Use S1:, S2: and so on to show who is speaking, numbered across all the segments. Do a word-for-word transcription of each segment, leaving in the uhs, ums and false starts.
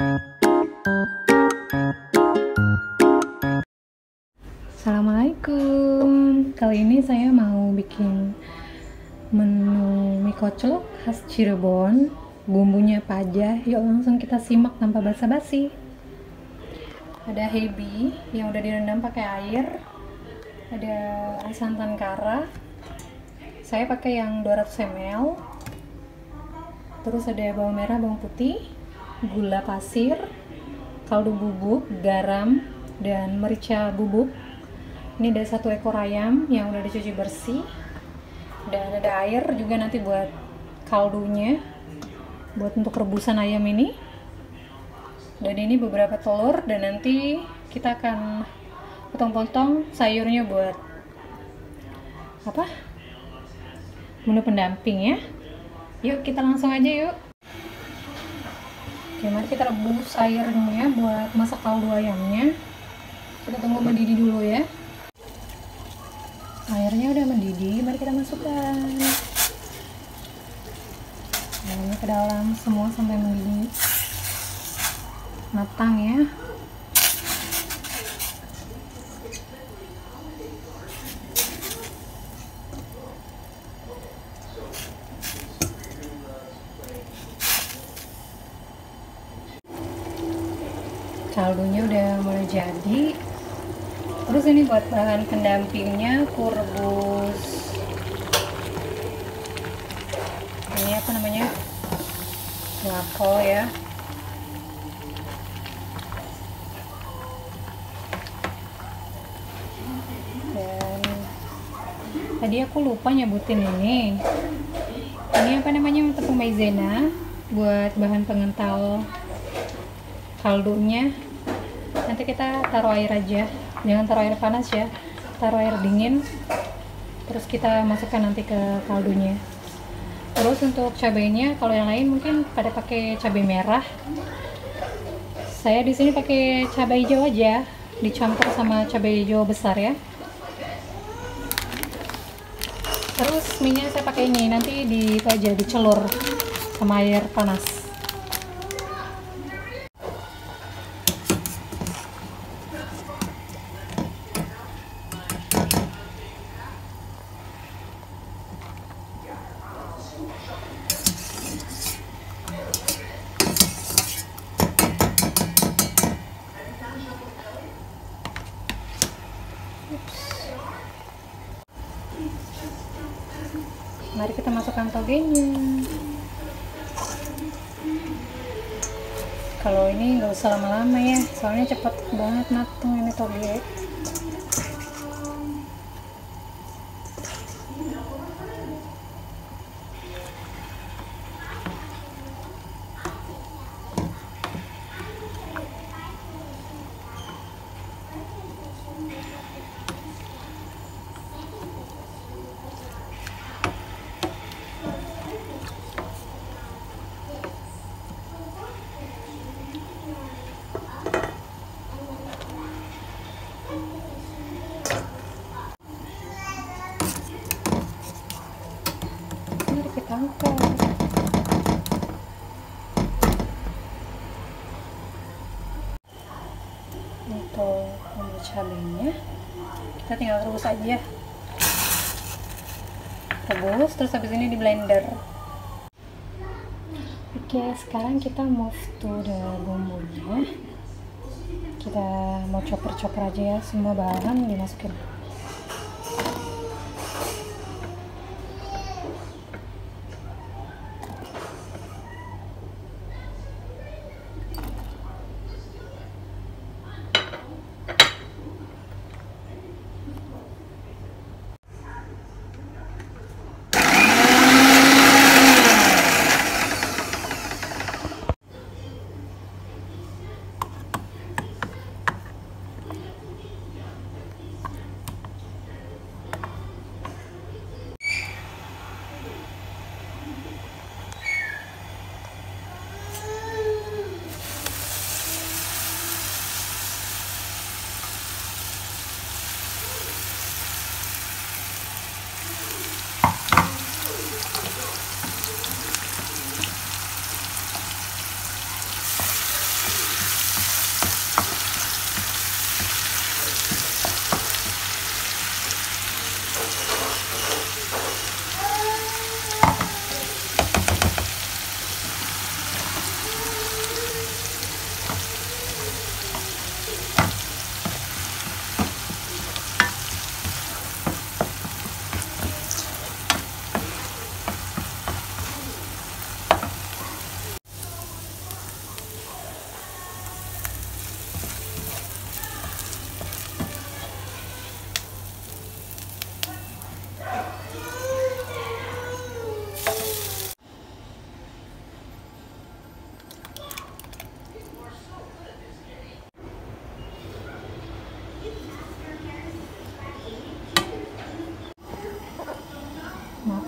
S1: Assalamualaikum. Kali ini saya mau bikin menu mie koclok khas Cirebon. Bumbunya apa aja? Yuk langsung kita simak tanpa basa-basi. Ada hebi yang udah direndam pakai air. Ada santan kara. Saya pakai yang dua ratus mililiter. Terus ada bawang merah, bawang putih, gula pasir, kaldu bubuk, garam, dan merica bubuk. Ini ada satu ekor ayam yang udah dicuci bersih, dan ada air juga nanti buat kaldunya, buat untuk rebusan ayam ini. Dan ini beberapa telur, dan nanti kita akan potong-potong sayurnya buat apa? Menu pendamping ya. Yuk kita langsung aja yuk. Oke, mari kita rebus airnya buat masak kaldu ayamnya. Kita tunggu mendidih dulu ya. Airnya udah mendidih, mari kita masukkan ayamnya ke dalam semua sampai mendidih matang ya. Kaldunya udah mulai jadi. Terus ini buat bahan pendampingnya, aku rebus ini apa namanya, kelapa ya. Dan tadi aku lupa nyebutin ini. Ini apa namanya, tepung maizena buat bahan pengental kaldunya. Nanti kita taruh air aja, jangan taruh air panas ya, taruh air dingin, terus kita masukkan nanti ke kaldunya. Terus untuk cabainya, kalau yang lain mungkin pada pakai cabai merah, saya di sini pakai cabai hijau aja, dicampur sama cabai hijau besar ya. Terus minyak saya pakai ini, nanti di itu aja dicelur sama air panas. Mari kita masukkan togenya. Kalau ini nggak usah lama-lama ya, soalnya cepet banget matang ini toge. Kita angkat. Untuk bumbu cabenya kita tinggal rebus aja, rebus terus habis ini di blender. Oke, sekarang kita move to the bumbunya. Kita mau chopper-chopper aja ya, semua bahan dimasukin.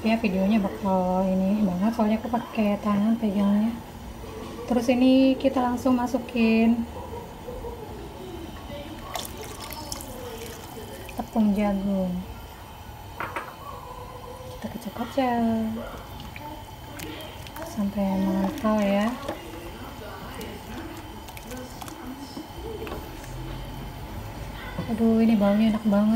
S1: tapi ya videonya bakal ini banget soalnya aku pakai tangan pegangnya. Terus ini kita langsung masukin tepung jagung, kita kocok-kocok sampai mengental ya. Aduh, ini baunya enak banget.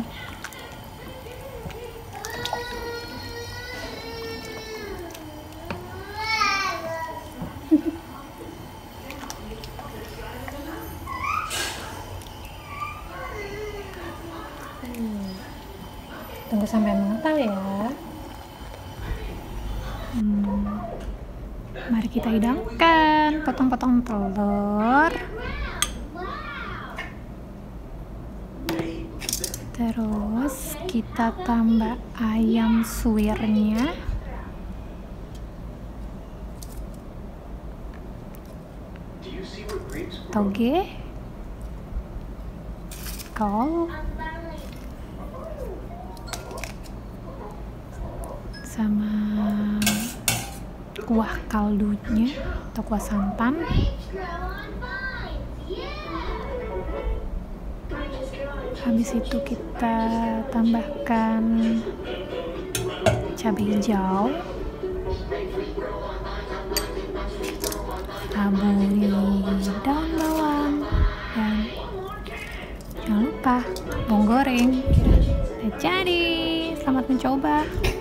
S1: Tunggu sampai mengental ya. Hmm. Mari kita hidangkan potong-potong telur. Terus kita tambah ayam suwirnya. Toge. Kol. Sama kuah kaldunya atau kuah santan. Habis itu kita tambahkan cabai hijau, taburi daun bawang, dan jangan lupa bawang goreng. Udah jadi, selamat mencoba.